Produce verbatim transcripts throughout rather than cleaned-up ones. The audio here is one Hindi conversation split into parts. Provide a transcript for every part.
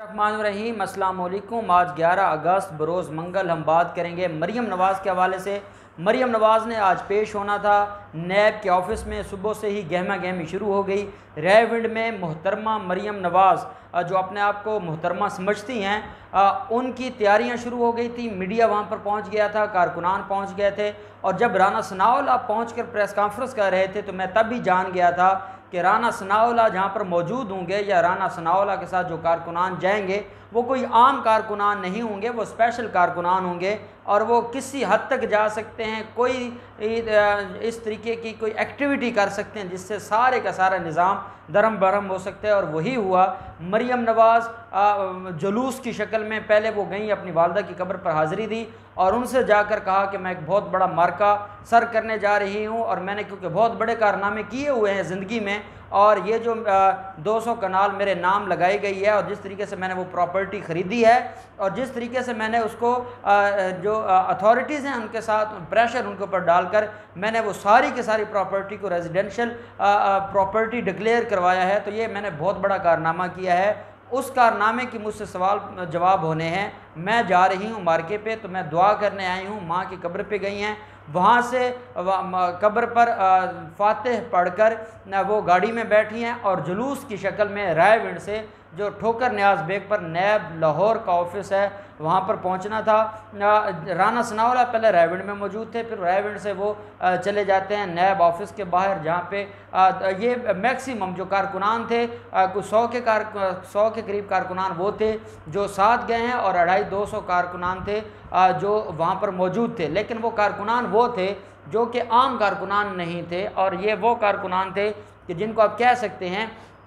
रहीम अस्सलाम वालेकुम। आज ग्यारह अगस्त बरोज़ मंगल हम बात करेंगे मरीम नवाज़ के हवाले से। मरीम नवाज़ ने आज पेश होना था नैब के ऑफिस में। सुबह से ही गहमा गहमी शुरू हो गई। रेविंड में मोहतरमा मरीम नवाज़ जो अपने आप को मोहतरमा समझती हैं, उनकी तैयारियां शुरू हो गई थी। मीडिया वहां पर पहुंच गया था, कारकुनान पहुंच गए थे। और जब राना सनाउल्लाह पहुंच कर प्रेस कॉन्फ्रेंस कर रहे थे तो मैं तब भी जान गया था कि राना सनाउल्लाह जहाँ पर मौजूद होंगे या राना सनाउल्लाह के साथ जो कारकुनान जाएंगे वो कोई आम कारकुनान नहीं होंगे, वो स्पेशल कारकुनान होंगे और वो किसी हद तक जा सकते हैं, कोई इस तरीके की कोई एक्टिविटी कर सकते हैं जिससे सारे का सारा निज़ाम दरम बरम हो सकता है। और वही हुआ। मरीम नवाज़ जुलूस की शक्ल में पहले वो गई, अपनी वालदा की कब्र पर हाज़िरी दी और उनसे जाकर कहा कि मैं एक बहुत बड़ा मार्का सर करने जा रही हूँ और मैंने क्योंकि बहुत बड़े कारनामे किए हुए हैं ज़िंदगी में और ये जो दो सौ कनाल मेरे नाम लगाई गई है और जिस तरीके से मैंने वो प्रॉपर्टी ख़रीदी है और जिस तरीके से मैंने उसको जो अथॉरिटीज़ हैं उनके साथ प्रेशर उनके ऊपर डालकर मैंने वो सारी की सारी प्रॉपर्टी को रेजिडेंशियल प्रॉपर्टी डिक्लेयर करवाया है, तो ये मैंने बहुत बड़ा कारनामा किया है। उस कारनामे की मुझसे सवाल जवाब होने हैं। मैं जा रही हूँ मार्के पे, तो मैं दुआ करने आई हूँ। माँ की कब्र पे गई हैं, वहाँ से कब्र पर फातिह पढ़कर वो गाड़ी में बैठी हैं और जुलूस की शक्ल में रायविंड से जो ठोकर न्याज बेग पर नैब लाहौर का ऑफिस है वहाँ पर पहुँचना था। राना सनाउल्लाह पहले रायविंड में मौजूद थे, फिर रायविंड से वो चले जाते हैं नैब ऑफिस के बाहर, जहाँ पे ये मैक्सिमम जो कारकुनान थे कुछ सौ के कार सौ के करीब कारकुनान वो थे जो साथ गए हैं और अढ़ाई दो सौ कारकुनान थे जो वहाँ पर मौजूद थे। लेकिन वो कारकुनान वो थे जो कि आम कारकुनान नहीं थे और ये वो कारकुनान थे कि जिनको आप कह सकते हैं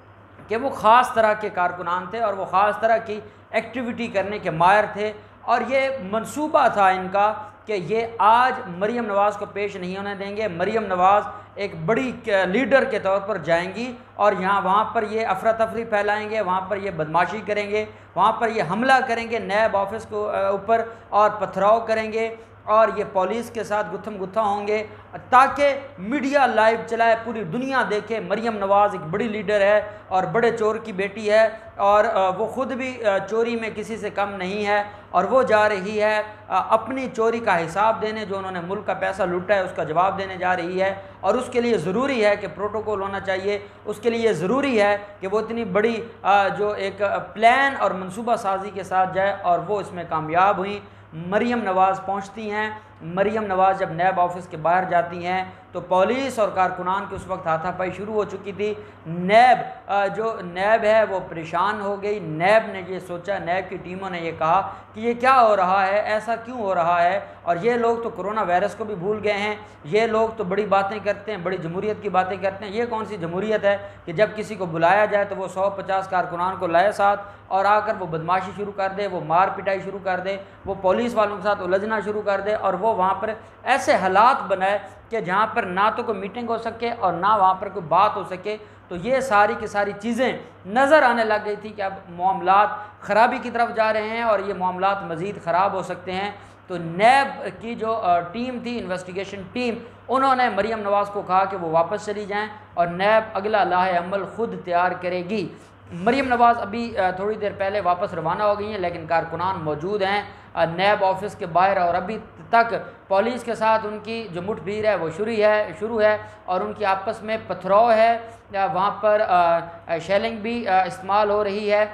कि वो ख़ास तरह के कारकुनान थे और वो ख़ास तरह की एक्टिविटी करने के माहिर थे। और ये मंसूबा था इनका कि ये आज मरीम नवाज़ को पेश नहीं होने देंगे। मरीम नवाज़ एक बड़ी लीडर के तौर पर जाएंगी और यहाँ वहाँ पर ये अफरा तफरी फैलाएंगे, वहाँ पर ये बदमाशी करेंगे, वहाँ पर ये हमला करेंगे नैब ऑफिस को ऊपर और पथराव करेंगे और ये पुलिस के साथ गुत्थम गुत्था होंगे ताकि मीडिया लाइव चलाए, पूरी दुनिया देखे मरीम नवाज़ एक बड़ी लीडर है और बड़े चोर की बेटी है और वो ख़ुद भी चोरी में किसी से कम नहीं है और वो जा रही है अपनी चोरी का हिसाब देने, जो उन्होंने मुल्क का पैसा लूटा है उसका जवाब देने जा रही है। और उसके लिए ज़रूरी है कि प्रोटोकॉल होना चाहिए, उसके लिए ज़रूरी है कि वो इतनी बड़ी जो एक प्लान और मनसूबा साजी के साथ जाए और वो इसमें कामयाब हुई। मरीम नवाज़ पहुंचती हैं। मरीम नवाज़ जब नैब ऑफिस के बाहर जाती हैं तो पुलिस और कारकुनान की उस वक्त हाथापाई शुरू हो चुकी थी। नैब जो नैब है वो परेशान हो गई। नैब ने ये सोचा, नैब की टीमों ने ये कहा कि ये क्या हो रहा है, ऐसा क्यों हो रहा है और ये लोग तो कोरोना वायरस को भी भूल गए हैं, ये लोग तो बड़ी बातें करते हैं, बड़ी जमहूरियत की बातें करते हैं। ये कौन सी जमहूरियत है कि जब किसी को बुलाया जाए तो वो सौ पचास कारकुनान को लाए साथ और आकर वो बदमाशी शुरू कर दे, वो मार पिटाई शुरू कर दे, वो पुलिस वालों के साथ उलझना शुरू कर दे और वो वहाँ पर ऐसे हालात बनाए कि जहाँ पर ना तो कोई मीटिंग हो सके और ना वहाँ पर कोई बात हो सके। तो ये सारी की सारी चीज़ें नज़र आने लग गई थी कि अब मामलात ख़राबी की तरफ जा रहे हैं और ये मामलात मज़ीद ख़राब हो सकते हैं। तो नैब की जो टीम थी, इन्वेस्टिगेशन टीम, उन्होंने मरीम नवाज़ को कहा कि वो वापस चली जाएँ और नैब अगला लाहे अमल ख़ुद तैयार करेगी। मरीम नवाज़ अभी थोड़ी देर पहले वापस रवाना हो गई हैं, लेकिन कारकुनान मौजूद हैं नैब ऑफिस के बाहर और अभी तक पुलिस के साथ उनकी जो मुठभेड़ है वो शुरू है शुरू है और उनकी आपस में पथराव है। वहाँ पर शेलिंग भी इस्तेमाल हो रही है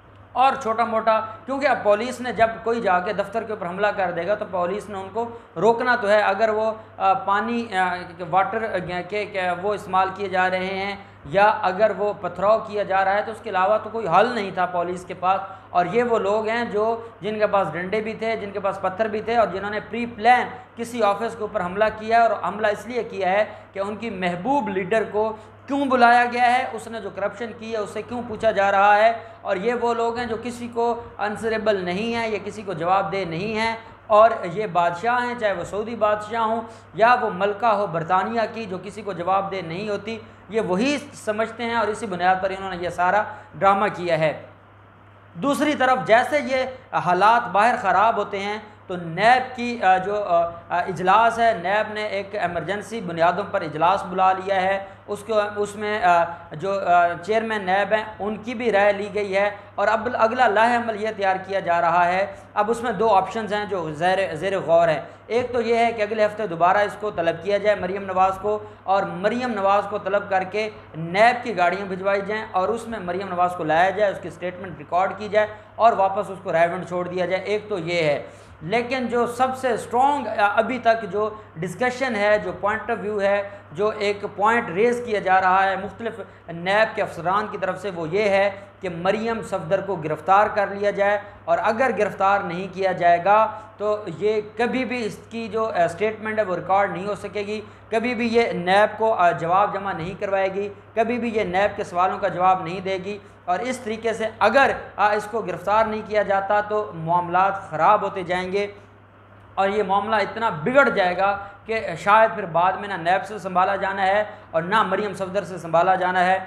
और छोटा मोटा, क्योंकि अब पुलिस ने जब कोई जाके दफ्तर के ऊपर हमला कर देगा तो पुलिस ने उनको रोकना तो है। अगर वो पानी वाटर के, के वो इस्तेमाल किए जा रहे हैं या अगर वो पथराव किया जा रहा है तो उसके अलावा तो कोई हल नहीं था पुलिस के पास। और ये वो लोग हैं जो जिनके पास डंडे भी थे, जिनके पास पत्थर भी थे और जिन्होंने प्री प्लान किसी ऑफिस के ऊपर हमला किया और हमला इसलिए किया है कि उनकी महबूब लीडर को क्यों बुलाया गया है, उसने जो करप्शन की है उससे क्यों पूछा जा रहा है। और ये वो लोग हैं जो किसी को आंसरेबल नहीं हैं, ये किसी को जवाबदेह नहीं हैं और ये बादशाह हैं, चाहे वो सऊदी बादशाह हों या वो मलका हो बरतानिया की जो किसी को जवाबदेह नहीं होती, ये वही समझते हैं और इसी बुनियाद पर इन्होंने ये सारा ड्रामा किया है। दूसरी तरफ जैसे ये हालात बाहर ख़राब होते हैं तो नैब की जो इजलास है, नैब ने एक एमरजेंसी बुनियादों पर इजलास बुला लिया है। उसको उसमें जो चेयरमैन नैब हैं उनकी भी राय ली गई है और अब अगला लाहे अमल यह तैयार किया जा रहा है। अब उसमें दो ऑप्शंस हैं जो ज़ेर ज़ेर गौर है। एक तो ये है कि अगले हफ्ते दोबारा इसको तलब किया जाए मरीम नवाज़ को, और मरीम नवाज़ को तलब करके नैब की गाड़ियाँ भिजवाई जाएँ और उसमें मरीम नवाज़ को लाया जाए, उसकी स्टेटमेंट रिकॉर्ड की जाए और वापस उसको रायवंड छोड़ दिया जाए। एक तो ये है, लेकिन जो सबसे स्ट्रॉन्ग अभी तक जो डिस्कशन है, जो पॉइंट ऑफ व्यू है, जो एक पॉइंट रेज़ किया जा रहा है मुख्तलिफ नैब के अफसरान की तरफ से, वो ये है कि मरीम सफदर को गिरफ़्तार कर लिया जाए, और अगर गिरफ़्तार नहीं किया जाएगा तो ये कभी भी इसकी जो स्टेटमेंट है वो रिकॉर्ड नहीं हो सकेगी, कभी भी ये नैब को जवाब जमा नहीं करवाएगी, कभी भी ये नैब के सवालों का जवाब नहीं देगी। और इस तरीके से अगर इसको गिरफ़्तार नहीं किया जाता तो मामलात ख़राब होते जाएंगे और ये मामला इतना बिगड़ जाएगा कि शायद फिर बाद में ना नैब से संभाला जाना है और ना मरीम सफदर से संभाला जाना है।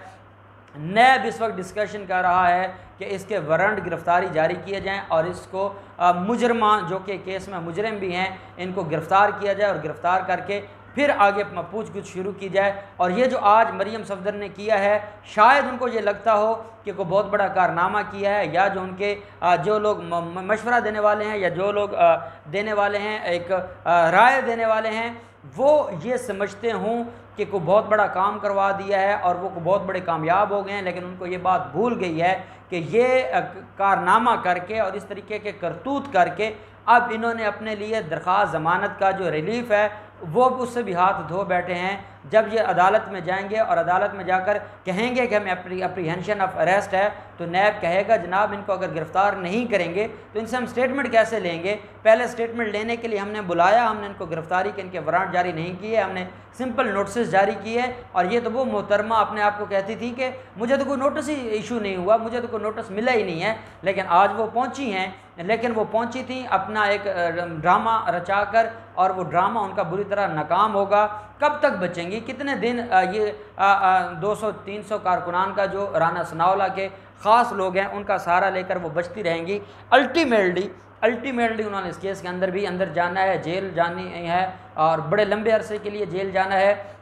नैब इस वक्त डिस्कशन कर रहा है कि इसके वारंट गिरफ़्तारी जारी किए जाएं और इसको मुजरमा जो कि केस में मुजरिम भी हैं इनको गिरफ़्तार किया जाए और गिरफ़्तार करके फिर आगे पूछ गुछ शुरू की जाए। और ये जो आज मरीम सफदर ने किया है, शायद उनको ये लगता हो कि कोई बहुत बड़ा कारनामा किया है, या जो उनके जो लोग मशवरा देने वाले हैं या जो लोग देने वाले हैं, एक राय देने वाले हैं, वो ये समझते हों कि कोई बहुत बड़ा काम करवा दिया है और वो को बहुत बड़े कामयाब हो गए हैं, लेकिन उनको ये बात भूल गई है कि ये कारनामा करके और इस तरीके के करतूत करके अब इन्होंने अपने लिए दरख्वास्त ज़मानत का जो रिलीफ़ है वो उससे भी हाथ धो बैठे हैं। जब ये अदालत में जाएंगे और अदालत में जाकर कहेंगे कि हमें अपनी अप्रीहेंशन ऑफ अरेस्ट है, तो नैब कहेगा जनाब इनको अगर गिरफ़्तार नहीं करेंगे तो इनसे हम स्टेटमेंट कैसे लेंगे। पहले स्टेटमेंट लेने के लिए हमने बुलाया, हमने इनको गिरफ़्तारी के इनके वारंट जारी नहीं किए, हमने सिंपल नोटिस जारी किए। और ये तो वो मोहतरमा अपने आप को कहती थी कि मुझे तो कोई नोटिस ही इशू नहीं हुआ, मुझे तो कोई नोटिस मिला ही नहीं है, लेकिन आज वो पहुँची हैं। लेकिन वो पहुँची थी अपना एक ड्रामा रचा कर, और वो ड्रामा उनका बुरी तरह नाकाम होगा। कब तक बचेंगी, कितने दिन ये दो सौ तीन सौ कारकुनान का जो राना सनाउल्लाह के ख़ास लोग हैं उनका सहारा लेकर वो बचती रहेंगी। अल्टीमेटली अल्टीमेटली उन्होंने इस केस के अंदर भी अंदर जाना है, जेल जानी है और बड़े लंबे अरसे के लिए जेल जाना है।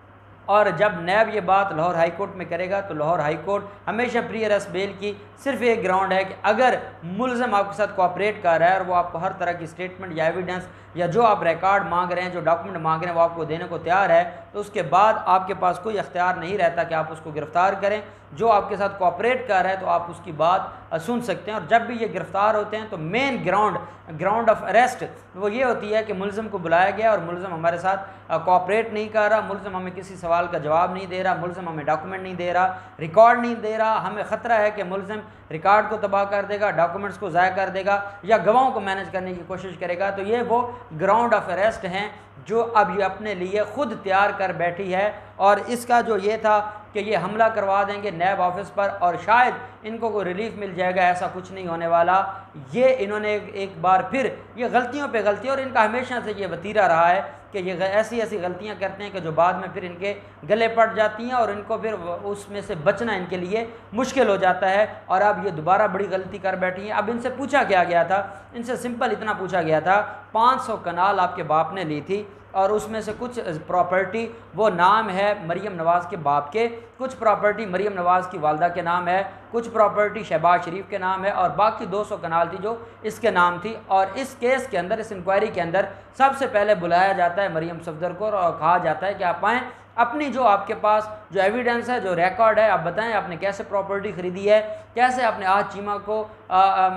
और जब नैब ये बात लाहौर हाई कोर्ट में करेगा तो लाहौर हाई कोर्ट हमेशा प्री अरेस्ट बेल की सिर्फ एक ग्राउंड है कि अगर मुलज़म आपके साथ कोऑपरेट कर रहा है और वो आपको हर तरह की स्टेटमेंट या एविडेंस या जो आप रिकॉर्ड मांग रहे हैं, जो डॉक्यूमेंट मांग रहे हैं वो आपको देने को तैयार है, तो उसके बाद आपके पास कोई अख्तियार नहीं रहता कि आप उसको गिरफ़्तार करें। जो आपके साथ कोऑपरेट कर रहा है तो आप उसकी बात सुन सकते हैं। और जब भी ये गिरफ़्तार होते हैं तो main ground ground of arrest वो ये होती है कि मुलज़म को बुलाया गया और मुलज़म हमारे साथ कोऑपरेट नहीं कर रहा, मुलज़म हमें किसी सवाल का जवाब नहीं दे रहा, मुलज़म हमें डॉक्यूमेंट नहीं दे रहा, रिकॉर्ड नहीं दे रहा, हमें ख़तरा है कि मुलज़म रिकॉर्ड को तबाह कर देगा, डॉक्यूमेंट्स को ज़ाया कर देगा या गवाहों को मैनेज करने की कोशिश करेगा। तो ये वो ग्राउंड ऑफ अरेस्ट हैं जो अब ये अपने लिए ख़ुद तैयार कर बैठी है। और इसका जो ये था कि ये हमला करवा देंगे नैब ऑफिस पर और शायद इनको कोई रिलीफ मिल जाएगा, ऐसा कुछ नहीं होने वाला। ये इन्होंने एक, एक बार फिर ये गलतियों पे गलतियाँ, और इनका हमेशा से ये वतीरा रहा है कि ये ऐसी ऐसी गलतियां करते हैं कि जो बाद में फिर इनके गले पड़ जाती हैं और इनको फिर उसमें से बचना इनके लिए मुश्किल हो जाता है। और अब ये दोबारा बड़ी गलती कर बैठी हैं। अब इनसे पूछा क्या गया था, इनसे सिंपल इतना पूछा गया था, पाँच सौ कनाल आपके बाप ने ली थी और उसमें से कुछ प्रॉपर्टी वो नाम है मरीम नवाज़ के बाप के, कुछ प्रॉपर्टी मरीम नवाज़ की वालदा के नाम है, कुछ प्रॉपर्टी शहबाज शरीफ के नाम है और बाकी दो सौ कनाल थी जो इसके नाम थी। और इस केस के अंदर, इस इंक्वायरी के अंदर सबसे पहले बुलाया जाता है मरीम सफदर को और कहा जाता है कि आप आएँ, अपनी जो आपके पास जो एविडेंस है, जो रिकॉर्ड है, आप बताएं आपने कैसे प्रॉपर्टी ख़रीदी है, कैसे आपने आज चीमा को आ, आ,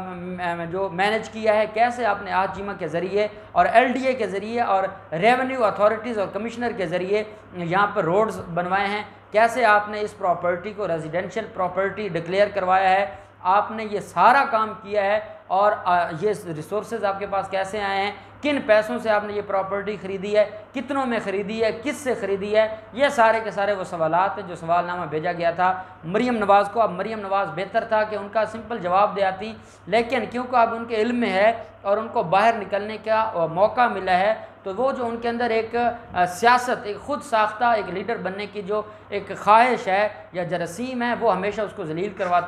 जो मैनेज किया है, कैसे आपने आज चीमा के ज़रिए और एलडीए के ज़रिए और रेवेन्यू अथॉरिटीज़ और कमिश्नर के ज़रिए यहाँ पर रोड्स बनवाए हैं, कैसे आपने इस प्रॉपर्टी को रेजिडेंशियल प्रॉपर्टी डिक्लेयर करवाया है, आपने ये सारा काम किया है। और ये रिसोर्सेज आपके पास कैसे आए हैं, किन पैसों से आपने ये प्रॉपर्टी ख़रीदी है, कितनों में ख़रीदी है, किस से ख़रीदी है, ये सारे के सारे वो सवालात हैं जो सवालनामा भेजा गया था मरीम नवाज़ को। अब मरीम नवाज़ बेहतर था कि उनका सिंपल जवाब दे आती, लेकिन क्योंकि अब उनके इल्म में है और उनको बाहर निकलने का मौका मिला है, तो वो जो उनके अंदर एक सियासत, एक ख़ुद साख्ता एक लीडर बनने की जो एक ख्वाहिश है या जरासीम है, वो हमेशा उसको जलील करवाते हैं।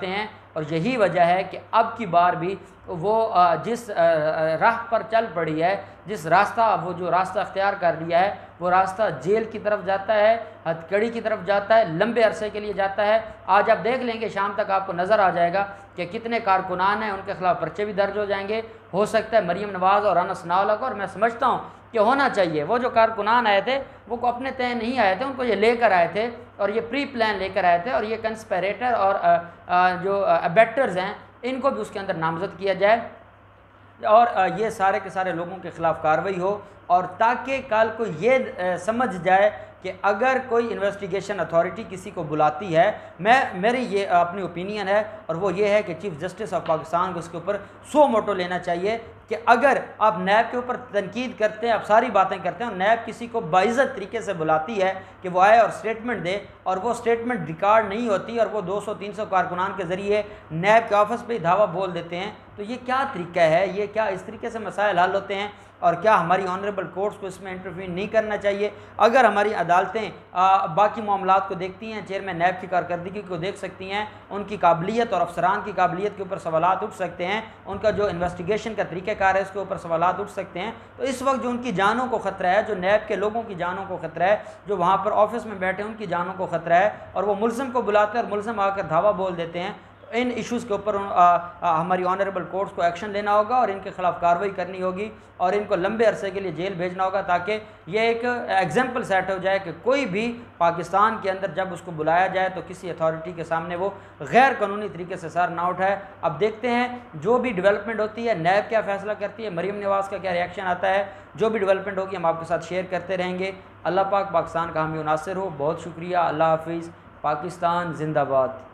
और यही वजह है कि अब की बार भी वो जिस राह पर चल पड़ी है, जिस रास्ता वो जो रास्ता अख्तियार कर लिया है, वो रास्ता जेल की तरफ जाता है, हथकड़ी की तरफ जाता है, लंबे अरसे के लिए जाता है। आज आप देख लेंगे, शाम तक आपको नज़र आ जाएगा कि कितने कारकुनान हैं, उनके खिलाफ पर्चे भी दर्ज हो जाएंगे। हो सकता है मरीम नवाज़ और अनस नावला को, और मैं समझता हूँ कि होना चाहिए, वो जो कारकुनान आए थे वो को अपने तय नहीं आए थे, उनको ये लेकर आए थे और ये प्री प्लान लेकर आए थे, और ये कंस्पेरेटर और आ, आ, जो अबेटर्स हैं इनको भी उसके अंदर नामजद किया जाए और ये सारे के सारे लोगों के ख़िलाफ़ कार्रवाई हो, और ताकि कल को ये समझ जाए कि अगर कोई इन्वेस्टिगेशन अथॉरिटी किसी को बुलाती है, मैं मेरी ये अपनी ओपिनियन है और वो ये है कि चीफ़ जस्टिस ऑफ पाकिस्तान को उसके ऊपर सो मोटो लेना चाहिए कि अगर आप नैब के ऊपर तनकीद करते हैं, आप सारी बातें करते हैं और नैब किसी को बाइज़्ज़त तरीके से बुलाती है कि वो आए और स्टेटमेंट दे, और वो स्टेटमेंट रिकॉर्ड नहीं होती और वो दो सौ तीन सौ कारकुनान के ज़रिए नैब के ऑफिस पे ही धावा बोल देते हैं, तो ये क्या तरीका है? ये क्या इस तरीके से मसाइल हल होते हैं? और क्या हमारी ऑनरेबल कोर्ट्स को इसमें इंटरफीन नहीं करना चाहिए? अगर हमारी अदालतें बाकी मामलात को देखती हैं, चेयरमैन नैब की कारकर्दगी को देख सकती हैं, उनकी काबिलियत और अफसरान की काबिलियत के ऊपर सवालात उठ सकते हैं, उनका जो इन्वेस्टिगेशन का तरीक़ाकार है उसके ऊपर सवालात उठ सकते हैं, तो इस वक्त जो उनकी जानों को ख़तरा है, जो नैब के लोगों की जानों को ख़तरा है, जो वहाँ पर ऑफिस में बैठे उनकी जानों को ख़तरा है, और वो मुल्ज़िम को बुलाते हैं और मुल्ज़िम आकर धावा बोल देते हैं, इन इश्यूज़ के ऊपर हमारी ऑनरेबल कोर्ट्स को एक्शन लेना होगा और इनके ख़िलाफ़ कार्रवाई करनी होगी और इनको लंबे अरसे के लिए जेल भेजना होगा, ताकि ये एक एग्जाम्पल सेट हो जाए कि कोई भी पाकिस्तान के अंदर जब उसको बुलाया जाए तो किसी अथॉरिटी के सामने वो गैर कानूनी तरीके से सर ना उठाए। अब देखते हैं जो भी डेवलपमेंट होती है, नैब क्या फ़ैसला करती है, मरीम नवाज़ का क्या रिएक्शन आता है, जो भी डेवलपमेंट होगी हम आपके साथ शेयर करते रहेंगे। अल्लाह पाक पाकिस्तान का हामी नासिर हो। बहुत शुक्रिया। अल्लाह हाफिज़। पाकिस्तान जिंदाबाद।